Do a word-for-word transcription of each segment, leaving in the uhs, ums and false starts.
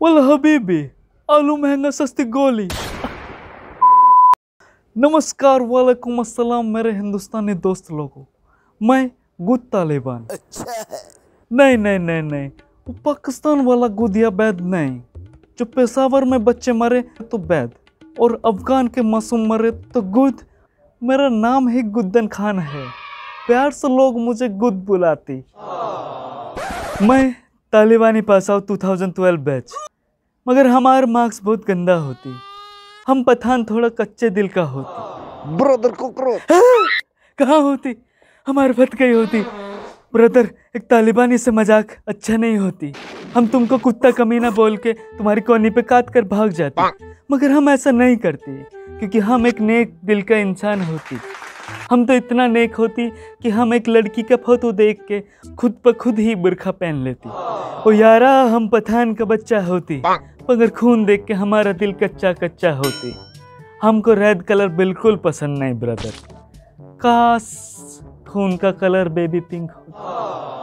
वल हबीबी, आलू महंगा सस्ती गोली। नमस्कार, वालेकुम अस्सलाम मेरे हिंदुस्तानी दोस्त लोगों, मैं गुद तालिबान। नहीं नहीं नहीं नहीं, वो पाकिस्तान वाला गुद या बैद नहीं। जो पेशावर में बच्चे मरे तो बैद और अफगान के मासूम मरे तो गुद। मेरा नाम ही गुद्दन खान है, प्यार से लोग मुझे गुद बुलाती। मैं तालिबानी पास आउट दो हज़ार बारह बैच, मगर हमारे मार्क्स बहुत गंदा होती। हम पठान थोड़ा कच्चे दिल का होती। ब्रदर कॉकरोच कहाँ होती, हमारे फत गई होती। ब्रदर, एक तालिबानी से मजाक अच्छा नहीं होती। हम तुमको कुत्ता कमीना बोल के तुम्हारी कोनी पे काट कर भाग जाते, मगर हम ऐसा नहीं करते क्योंकि हम एक नेक दिल का इंसान होती। हम तो इतना नेक होती कि हम एक लड़की का फोटो देख के खुद पर खुद ही बुर्खा पहन लेती। ओ यारा, हम पठान का बच्चा होती, मगर खून देख के हमारा दिल कच्चा कच्चा होती। हमको रेड कलर बिल्कुल पसंद नहीं ब्रदर, काश खून का कलर बेबी पिंक हो।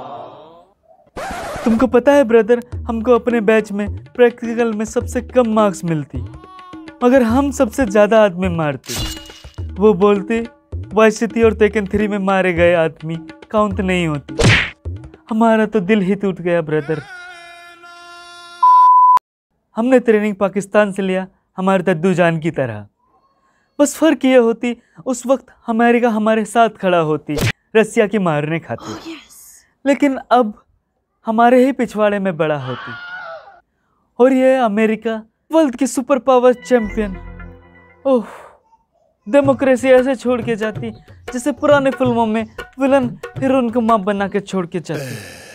तुमको पता है ब्रदर, हमको अपने बैच में प्रैक्टिकल में सबसे कम मार्क्स मिलती, मगर हम सबसे ज्यादा आदमी मारते। वो बोलते वाइस सिटी और टेकन थ्री में मारे गए आदमी काउंट नहीं होती। हमारा तो दिल ही टूट गया ब्रदर। हमने ट्रेनिंग पाकिस्तान से लिया, हमारे दद्दू जान की तरह। बस फर्क ये होती, उस वक्त अमेरिका हमारे साथ खड़ा होती, रसिया की मारने खाती। oh, yes. लेकिन अब हमारे ही पिछवाड़े में बड़ा होती। और ये अमेरिका वर्ल्ड की super power champion. Oh, democracy ऐसे छोड़ के जाती जैसे पुराने फिल्मों में विलन हीरोइन को मां बना के छोड़ के जाती।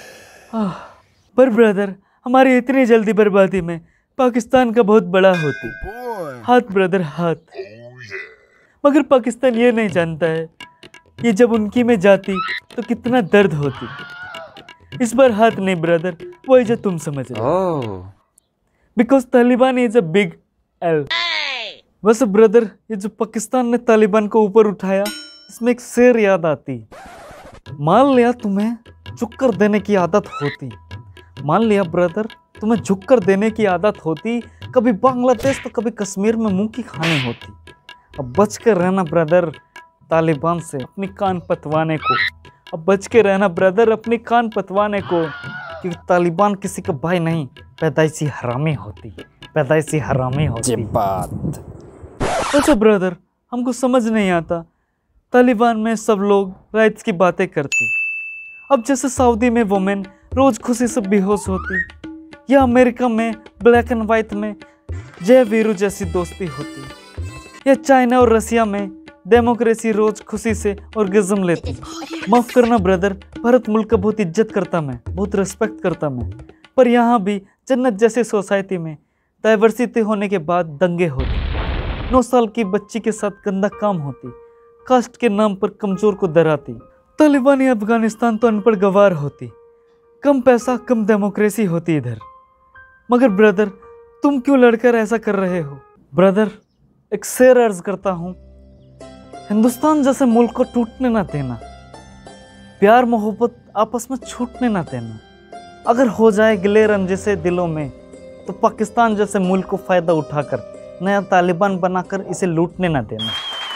पर ब्रदर, हमारी इतनी जल्दी बर्बादी में पाकिस्तान का बहुत बड़ा होती। हाथ ब्रदर हाथ। मगर पाकिस्तान ये नहीं जानता है, ये जब उनकी में जाती तो कितना दर्द होती। इस बार हाथ नहीं ब्रदर, वही जो तुम समझ रहे। Because Taliban is a big L. वैसे ब्रदर, ये जो पाकिस्तान ने तालिबान को ऊपर उठाया, इसमें एक शेर याद आती। मान लिया तुम्हें झुककर देने की आदत होती। मान लिया ब्रदर, तुम्हें झुककर देने की आदत होती। कभी बांग्लादेश तो कभी कश्मीर में मुंह की खानी होती। अब बच कर रहना ब्रदर तालिबान से, अपनी कान पतवाने को। अब बच के रहना ब्रदर अपनी कान पतवाने को, क्योंकि तालिबान किसी का भाई नहीं, पैदाइशी हरामी होती। पैदाइशी हरामी होती बात। अच्छा ब्रदर, हमको समझ नहीं आता, तालिबान में सब लोग राइट्स की बातें करते। अब जैसे सऊदी में वुमेन रोज खुशी से बेहोश होती, या अमेरिका में ब्लैक एंड व्हाइट में जय वीरू जैसी दोस्ती होती, या चाइना और रसिया में डेमोक्रेसी रोज खुशी से ऑर्गेज्म लेती। माफ करना ब्रदर, भारत मुल्क का बहुत इज्जत करता मैं, बहुत रिस्पेक्ट करता मैं, पर यहाँ भी जन्नत जैसी सोसाइटी में डाइवर्सिटी होने के बाद दंगे होते। नौ साल की बच्ची के साथ गंदा काम होती, कास्ट के नाम पर कमजोर को डराती। तालिबानी अफगानिस्तान तो अनपढ़ गवार होती, कम पैसा कम डेमोक्रेसी होती इधर। मगर ब्रदर, तुम क्यों लड़कर ऐसा कर रहे हो? ब्रदर, एक शेर अर्ज करता हूँ, हिंदुस्तान जैसे मुल्क को टूटने ना देना, प्यार मोहब्बत आपस में छूटने ना देना। अगर हो जाए गिले रंजिशे दिलों में, तो पाकिस्तान जैसे मुल्क को फायदा उठाकर नया तालिबान बनाकर इसे लूटने ना देना।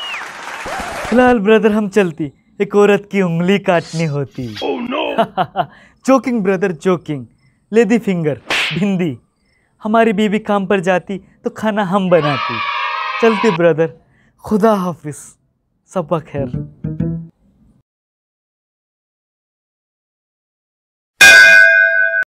फिलहाल ब्रदर हम चलती, एक औरत की उंगली काटनी होती। oh, no. Joking brother joking. Lady finger bhindi. हमारी बीवी काम पर जाती तो खाना हम बनाती। चलती ब्रदर, खुदा हाफिज, सबा खैर।